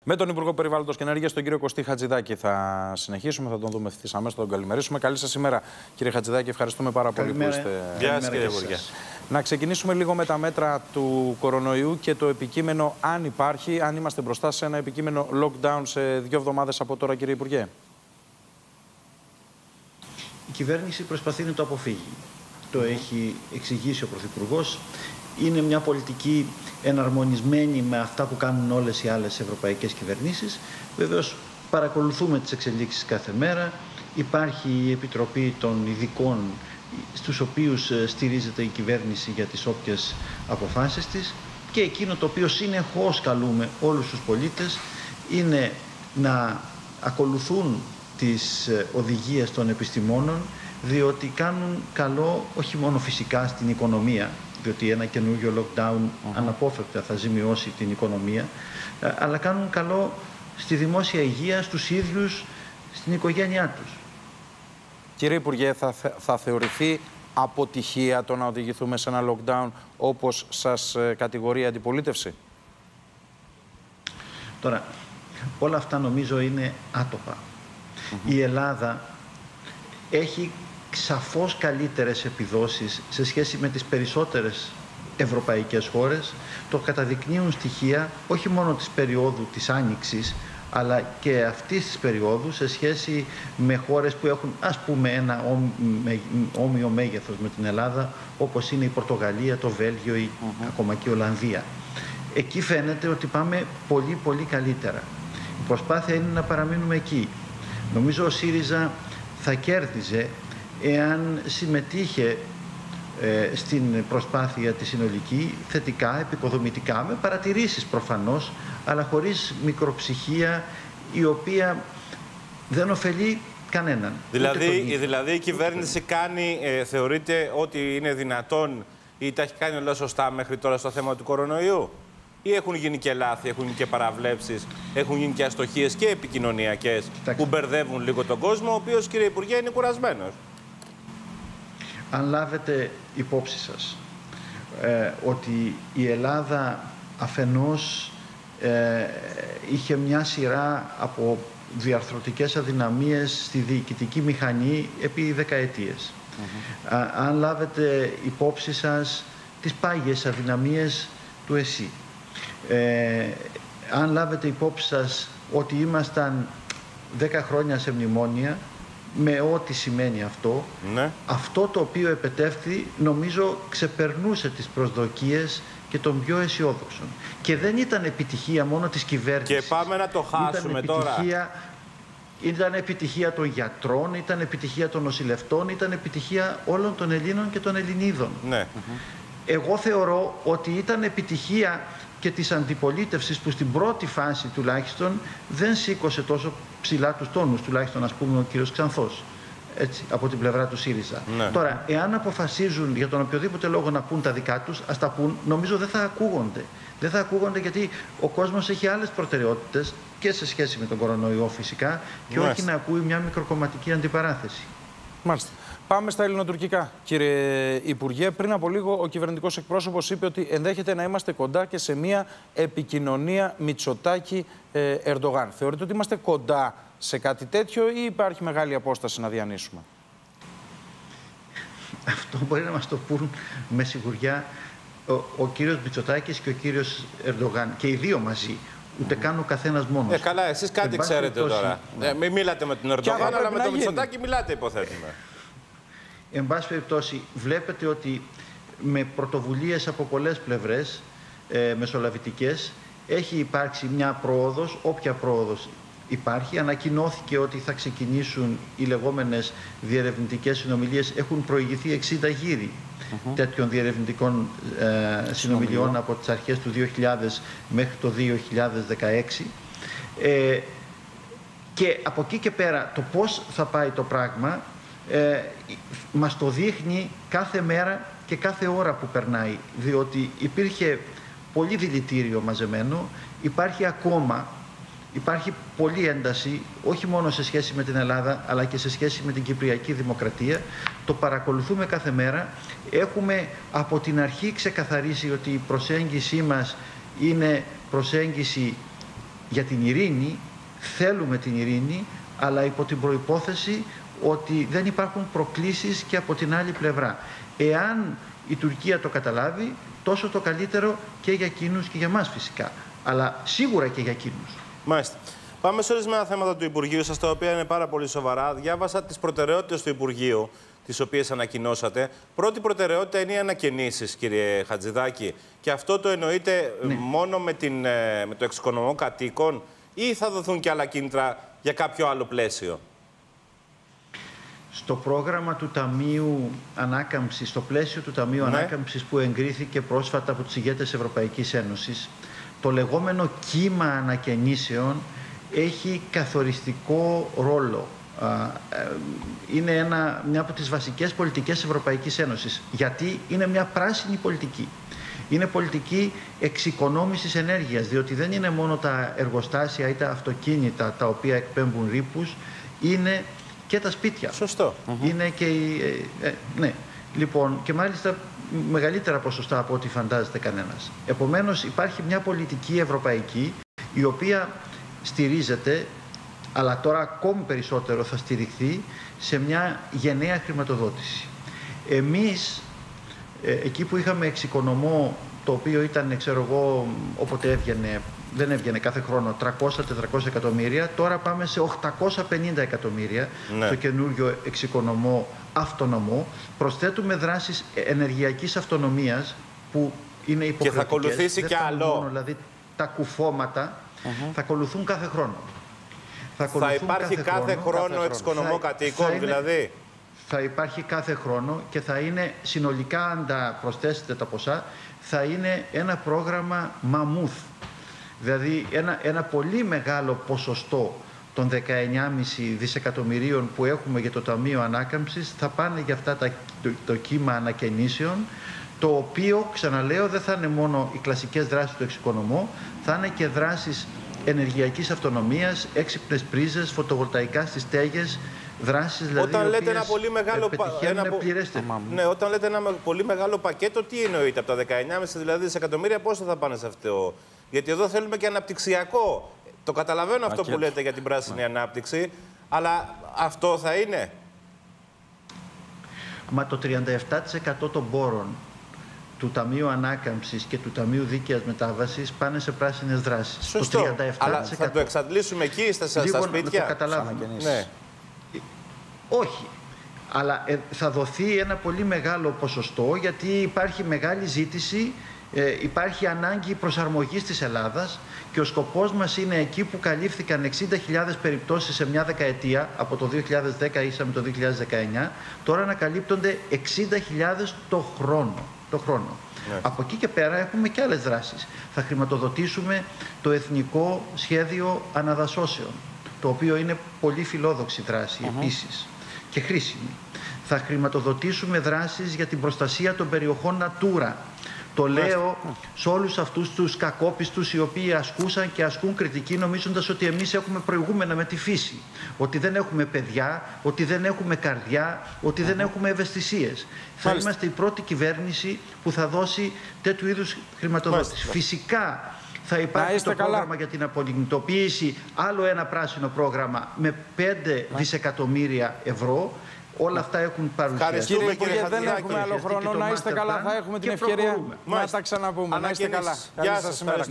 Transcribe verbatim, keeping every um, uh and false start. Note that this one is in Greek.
Με τον Υπουργό Περιβάλλοντος και Ενέργειας, τον κύριο Κωστή Χατζηδάκη, θα συνεχίσουμε. Θα τον δούμε ευθύς αμέσως, θα τον καλημερίσουμε. Καλή σας ημέρα, κύριε Χατζηδάκη. Ευχαριστούμε πάρα Καλημέρα. πολύ που είστε. Γεια σας, κύριε Υπουργέ. Να ξεκινήσουμε λίγο με τα μέτρα του κορονοϊού και το επικείμενο, αν υπάρχει, αν είμαστε μπροστά σε ένα επικείμενο lockdown σε δύο εβδομάδες από τώρα, κύριε Υπουργέ. Η κυβέρνηση προσπαθεί να το αποφύγει. Το έχει εξηγήσει ο Πρωθυπουργός. Είναι μια πολιτική εναρμονισμένη με αυτά που κάνουν όλες οι άλλες ευρωπαϊκές κυβερνήσεις. Βεβαίως παρακολουθούμε τις εξελίξεις κάθε μέρα. Υπάρχει η Επιτροπή των Ειδικών, στους οποίους στηρίζεται η κυβέρνηση για τις όποιες αποφάσεις της. Και εκείνο το οποίο συνεχώς καλούμε όλους τους πολίτες είναι να ακολουθούν τις οδηγίες των επιστημόνων, διότι κάνουν καλό όχι μόνο φυσικά στην οικονομία, διότι ένα καινούργιο lockdown uh-huh. αναπόφευκτα θα ζημιώσει την οικονομία, αλλά κάνουν καλό στη δημόσια υγεία, στους ίδιους, στην οικογένειά τους. Κύριε Υπουργέ, θα, θα θεωρηθεί αποτυχία το να οδηγηθούμε σε ένα lockdown όπως σας κατηγορεί η αντιπολίτευση? Τώρα, όλα αυτά νομίζω είναι άτοπα. Mm-hmm. Η Ελλάδα έχει σαφώς καλύτερες επιδόσεις σε σχέση με τις περισσότερες ευρωπαϊκές χώρες. Το καταδεικνύουν στοιχεία όχι μόνο της περίοδου της Άνοιξης, αλλά και αυτής της περίοδου σε σχέση με χώρες που έχουν, ας πούμε, ένα όμοιο μέγεθος με την Ελλάδα, όπως είναι η Πορτογαλία, το Βέλγιο ή mm-hmm. ακόμα και η Ολλανδία. Εκεί φαίνεται ότι πάμε πολύ πολύ καλύτερα. Η προσπάθεια είναι να παραμείνουμε εκεί. Νομίζω ο ΣΥΡΙΖΑ θα κέρδιζε εάν συμμετείχε ε, στην προσπάθεια τη συνολική, θετικά, επικοδομητικά, με παρατηρήσεις προφανώς, αλλά χωρίς μικροψυχία η οποία δεν ωφελεί κανέναν. Δηλαδή, δηλαδή η κυβέρνηση κάνει, ε, θεωρείτε ότι είναι δυνατόν ή τα έχει κάνει όλα σωστά μέχρι τώρα στο θέμα του κορονοϊού? Ή έχουν γίνει και λάθη, έχουν γίνει και παραβλέψεις, έχουν γίνει και αστοχίες και επικοινωνιακές που μπερδεύουν λίγο τον κόσμο, ο οποίος, κύριε Υπουργέ, είναι κουρασμένος? Αν λάβετε υπόψη σας ε, ότι η Ελλάδα αφενός ε, είχε μια σειρά από διαρθρωτικές αδυναμίες στη διοικητική μηχανή επί δεκαετίες. Mm-hmm. Α, αν λάβετε υπόψη σας τις πάγιες αδυναμίες του ΕΣΥ. Ε, αν λάβετε υπόψη σας ότι ήμασταν δέκα χρόνια σε μνημόνια, με ό,τι σημαίνει αυτό, ναι. αυτό το οποίο επετεύχθη νομίζω ξεπερνούσε τις προσδοκίες και των πιο αισιόδοξων. Και δεν ήταν επιτυχία μόνο της κυβέρνησης. Και πάμε να το χάσουμε ήταν τώρα. Ήταν επιτυχία των γιατρών, ήταν επιτυχία των νοσηλευτών, ήταν επιτυχία όλων των Ελλήνων και των Ελληνίδων. Ναι. Εγώ θεωρώ ότι ήταν επιτυχία και της αντιπολίτευσης που στην πρώτη φάση τουλάχιστον δεν σήκωσε τόσο ψηλά τους τόνους, τουλάχιστον ας πούμε ο κύριος Ξανθός, έτσι, από την πλευρά του ΣΥΡΙΖΑ. Ναι. Τώρα, εάν αποφασίζουν για τον οποιοδήποτε λόγο να πούν τα δικά τους, ας τα πούν, νομίζω δεν θα ακούγονται. Δεν θα ακούγονται γιατί ο κόσμος έχει άλλες προτεραιότητες και σε σχέση με τον κορονοϊό φυσικά και Μάλιστα. όχι να ακούει μια μικροκομματική αντιπαράθεση. Μάλιστα. Πάμε στα ελληνοτουρκικά, κύριε Υπουργέ. Πριν από λίγο, ο κυβερνητικός εκπρόσωπος είπε ότι ενδέχεται να είμαστε κοντά και σε μια επικοινωνία Μητσοτάκη-Ερντογάν. Θεωρείτε ότι είμαστε κοντά σε κάτι τέτοιο ή υπάρχει μεγάλη απόσταση να διανύσουμε? Αυτό μπορεί να μας το πούν με σιγουριά ο, ο κύριος Μητσοτάκης και ο κύριος Ερντογάν. Και οι δύο μαζί. Ούτε καν ο καθένας μόνος. Ε, καλά, εσείς κάτι ξέρετε τώρα. Ναι. Ε, μην μιλάτε με τον Ερντογάν, αλλά με τον Μητσοτάκη μιλάτε, υποθέτουμε. Εν πάση περιπτώσει, βλέπετε ότι με πρωτοβουλίες από πολλές πλευρές ε, μεσολαβητικές έχει υπάρξει μια πρόοδος, όποια πρόοδος υπάρχει. Ανακοινώθηκε ότι θα ξεκινήσουν οι λεγόμενες διερευνητικές συνομιλίες. Έχουν προηγηθεί εξήντα γύροι uh-huh. τέτοιων διερευνητικών ε, συνομιλιών από τις αρχές του δύο χιλιάδες μέχρι το δύο χιλιάδες δεκαέξι. Ε, και από εκεί και πέρα το πώς θα πάει το πράγμα Ε, μας το δείχνει κάθε μέρα και κάθε ώρα που περνάει, διότι υπήρχε πολύ δηλητήριο μαζεμένο, υπάρχει ακόμα, υπάρχει πολλή ένταση, όχι μόνο σε σχέση με την Ελλάδα, αλλά και σε σχέση με την Κυπριακή Δημοκρατία. Το παρακολουθούμε κάθε μέρα. Έχουμε από την αρχή ξεκαθαρίσει ότι η προσέγγιση μας είναι προσέγγιση για την ειρήνη, θέλουμε την ειρήνη, αλλά υπό την προϋπόθεση ότι δεν υπάρχουν προκλήσεις και από την άλλη πλευρά. Εάν η Τουρκία το καταλάβει, τόσο το καλύτερο και για εκείνους και για μας φυσικά, αλλά σίγουρα και για εκείνους. Μάλιστα. Πάμε σε ορισμένα θέματα του Υπουργείου σας, τα οποία είναι πάρα πολύ σοβαρά. Διάβασα τις προτεραιότητες του Υπουργείου, τις οποίες ανακοινώσατε. Πρώτη προτεραιότητα είναι οι ανακαινήσεις, κύριε Χατζηδάκη. Και αυτό το εννοείτε ναι. μόνο με, την, με το εξοικονομό κατοίκων, ή θα δοθούν και άλλα κίνητρα για κάποιο άλλο πλαίσιο? Στο πρόγραμμα του Ταμείου Ανάκαμψης, στο πλαίσιο του Ταμείου ναι. Ανάκαμψης που εγκρίθηκε πρόσφατα από τους ηγέτες Ευρωπαϊκής Ένωσης, το λεγόμενο κύμα ανακαινήσεων έχει καθοριστικό ρόλο. Είναι ένα, μια από τις βασικές πολιτικές Ευρωπαϊκής Ένωσης, γιατί είναι μια πράσινη πολιτική. Είναι πολιτική εξοικονόμησης ενέργειας, διότι δεν είναι μόνο τα εργοστάσια ή τα αυτοκίνητα τα οποία εκπέμπουν ρήπους, είναι και τα σπίτια. Σωστό. Είναι και οι... Ε, ε, ναι. Λοιπόν, και μάλιστα μεγαλύτερα ποσοστά από ό,τι φαντάζεται κανένας. Επομένως, υπάρχει μια πολιτική ευρωπαϊκή, η οποία στηρίζεται, αλλά τώρα ακόμη περισσότερο θα στηριχθεί, σε μια γενναία χρηματοδότηση. Εμείς, ε, εκεί που είχαμε εξοικονομό, το οποίο ήταν, ξέρω εγώ, όποτε έβγαινε, δεν έβγαινε κάθε χρόνο, τριακόσια με τετρακόσια εκατομμύρια, τώρα πάμε σε οκτακόσια πενήντα εκατομμύρια ναι. στο καινούργιο εξοικονομό αυτονομό. Προσθέτουμε δράσεις ενεργειακής αυτονομίας που είναι υποχρεωτικές. Και θα ακολουθήσει δεν και άλλο. Μόνο, δηλαδή τα κουφώματα uh-huh. θα ακολουθούν κάθε χρόνο. Θα, θα υπάρχει κάθε, κάθε χρόνο, χρόνο εξοικονομό κατοίκων, είναι, δηλαδή. Θα υπάρχει κάθε χρόνο και θα είναι συνολικά, αν τα προσθέσετε τα ποσά, θα είναι ένα πρόγραμμα μαμούθ. Δηλαδή ένα, ένα πολύ μεγάλο ποσοστό των δεκαεννιά κόμμα πέντε δισεκατομμυρίων που έχουμε για το Ταμείο Ανάκαμψης θα πάνε για αυτά τα, το, το κύμα ανακαινήσεων, το οποίο, ξαναλέω, δεν θα είναι μόνο οι κλασικές δράσεις του εξοικονομού, θα είναι και δράσεις ενεργειακής αυτονομίας, έξυπνες πρίζες, φωτοβολταϊκά στις στέγες, δράσεις δηλαδή. Όταν λέτε ένα πολύ μεγάλο ένα... ναι, όταν λέτε ένα πολύ μεγάλο πακέτο, τι εννοείται? Από τα δεκαεννιά κόμμα πέντε δηλαδή δισεκατομμύρια, πόσο θα πάνε σε αυτό? Γιατί εδώ θέλουμε και αναπτυξιακό. Το καταλαβαίνω αυτό που λέτε για την πράσινη ναι. ανάπτυξη, αλλά αυτό θα είναι? Μα το τριάντα επτά τοις εκατό των πόρων του Ταμείου Ανάκαμψης και του Ταμείου Δίκαιας Μετάβασης πάνε σε πράσινες δράσεις. Σωστό, το τριάντα επτά τοις εκατό. Αλλά θα το εξαντλήσουμε εκεί, στα, λίγο, στα σπίτια? Να το καταλάβουμε. Ναι. Όχι. Αλλά ε, θα δοθεί ένα πολύ μεγάλο ποσοστό, γιατί υπάρχει μεγάλη ζήτηση, ε, υπάρχει ανάγκη προσαρμογής της Ελλάδας και ο σκοπός μας είναι εκεί που καλύφθηκαν εξήντα χιλιάδες περιπτώσεις σε μια δεκαετία, από το δύο χιλιάδες δέκα ίσα με το δύο χιλιάδες δεκαεννιά, τώρα να καλύπτονται εξήντα χιλιάδες το χρόνο. Το χρόνο. Ναι. Από εκεί και πέρα έχουμε και άλλες δράσεις. Θα χρηματοδοτήσουμε το Εθνικό Σχέδιο Αναδασώσεων, το οποίο είναι πολύ φιλόδοξη δράση uh-huh. επίσης και χρήσιμη. Θα χρηματοδοτήσουμε δράσεις για την προστασία των περιοχών Natura. Το λέω σε όλους αυτούς τους κακόπιστους οι οποίοι ασκούσαν και ασκούν κριτική νομίζοντας ότι εμείς έχουμε προηγούμενα με τη φύση. Ότι δεν έχουμε παιδιά, ότι δεν έχουμε καρδιά, ότι δεν έχουμε ευαισθησίες. Θα είμαστε η πρώτη κυβέρνηση που θα δώσει τέτοιου είδους χρηματοδότηση. Μάλιστα. Φυσικά θα υπάρχει το πρόγραμμα καλά. για την απολιγνητοποίηση, άλλο ένα πράσινο πρόγραμμα με πέντε δισεκατομμύρια ευρώ. Όλα αυτά έχουν παρουσιαστεί. Κύριε Υπουργέ, δεν έχουμε άλλο χρόνο. Να είστε καλά, θα έχουμε την ευκαιρία να τα ξαναπούμε. Να είστε καλά. Καλή σας ημέρα.